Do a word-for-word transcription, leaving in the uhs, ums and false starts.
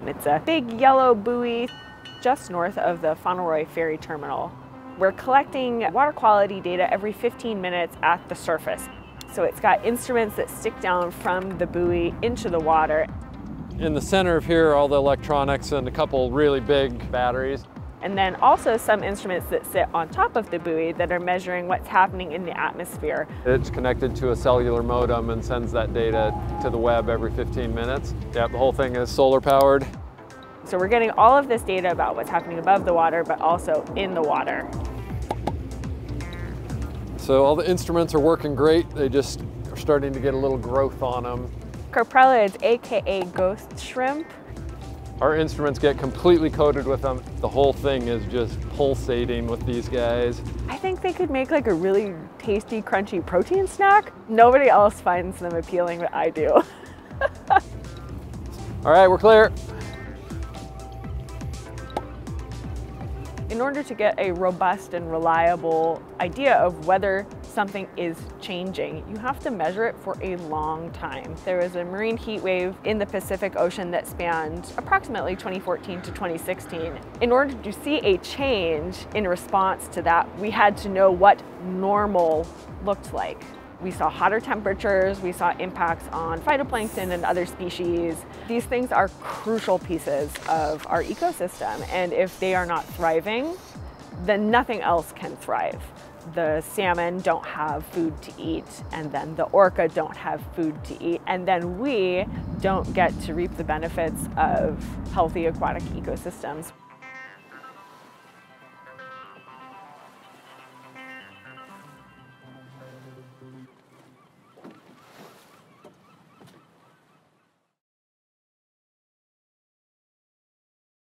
It's a big yellow buoy just north of the Fauntleroy Ferry Terminal. We're collecting water quality data every fifteen minutes at the surface. So it's got instruments that stick down from the buoy into the water. In the center of here, all the electronics and a couple really big batteries. And then also some instruments that sit on top of the buoy that are measuring what's happening in the atmosphere. It's connected to a cellular modem and sends that data to the web every fifteen minutes. Yeah, the whole thing is solar powered. So we're getting all of this data about what's happening above the water, but also in the water. So all the instruments are working great. They just are starting to get a little growth on them. Coprolids, A K A ghost shrimp. Our instruments get completely coated with them. The whole thing is just pulsating with these guys. I think they could make like a really tasty, crunchy protein snack. Nobody else finds them appealing, but I do. All right, we're clear. In order to get a robust and reliable idea of whether something is changing, you have to measure it for a long time. There was a marine heat wave in the Pacific Ocean that spanned approximately twenty fourteen to twenty sixteen. In order to see a change in response to that, we had to know what normal looked like. We saw hotter temperatures, we saw impacts on phytoplankton and other species. These things are crucial pieces of our ecosystem, and if they are not thriving, then nothing else can thrive. The salmon don't have food to eat, and then the orca don't have food to eat, and then we don't get to reap the benefits of healthy aquatic ecosystems.